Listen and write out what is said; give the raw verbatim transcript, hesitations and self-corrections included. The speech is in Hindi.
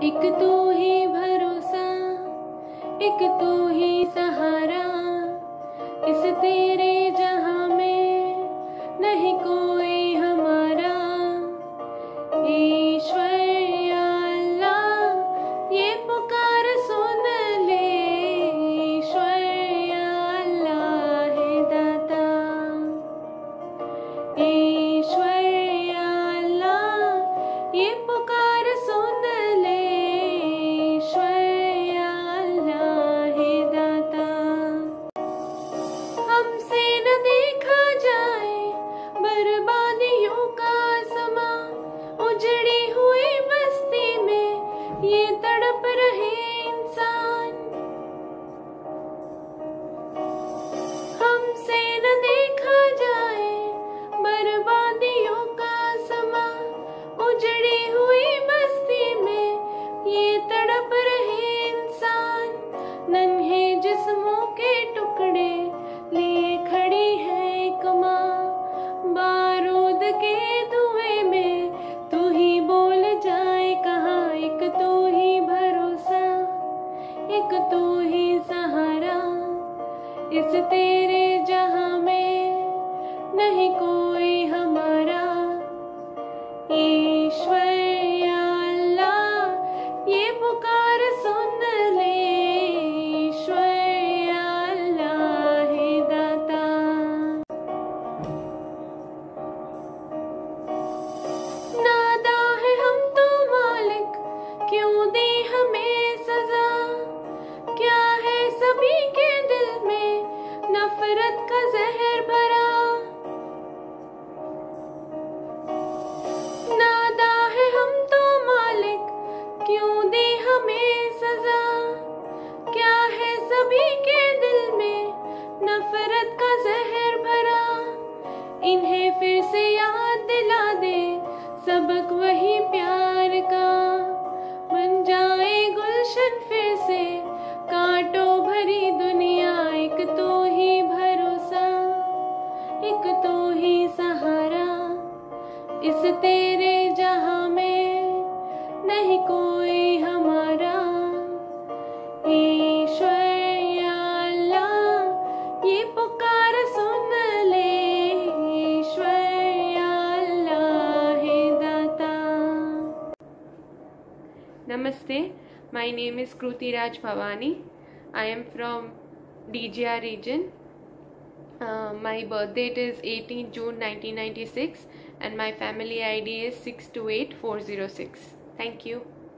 एक तू ही भरोसा, एक तू ही सहारा, इस तेरे जहां में नहीं कोई हमारा। ईश्वर या अल्लाह ये पुकार सुन ले, ईश्वर या अल्लाह है दाता। ईश्वर या अल्लाह ये पुकार सुन ले, ईश्वर या अल्लाह है दाता। हमसे न देखा जाए बर्बादियों का समा, उजड़ी हुई बस्ती में ये तड़प रहे इंसान। हमसे न देखा जाए बर्बादियों का समा, उजड़ी हुई बस्ती में ये तड़प रहे इंसान। नन्हे जिस्मों के टुकड़े लिए खड़ी है एक माँ, बारूद के धुएं में तू ही बोल जाए कहाँ। एक तू ही भरोसा, एक तू ही सहारा, इस तेरे जहां में नहीं कोई हमारा। ईश्वर या अल्लाह ये पुकार सुन ले, ईश्वर या अल्लाह है दाता। नादा है हम तो मालिक, क्यों दी हमें सजा। क्या है सभी के दिल में नफरत का जहर भरा। नादा है हम तो मालिक, क्यों दी हमें सजा। क्या है सभी के दिल में नफरत का जहर भरा। इन्हें फिर से याद दिला दे सबक वही प्यार का, बन जाए गुलशन फिर से कांटों भरी दुनिया। एक तू ही भरोसा, एक तू ही सहारा, इस तेरे जहां में नहीं कोई हमारा। ईश्वर या अल्लाह ये पुकार सुन ले, ईश्वर या अल्लाह है दाता। Namaste, my name is Kruti Raj Bhavani. I am from D G R region. Uh, my birth date is eighteenth June nineteen ninety-six and my family I D is six two eight four zero six. Thank you.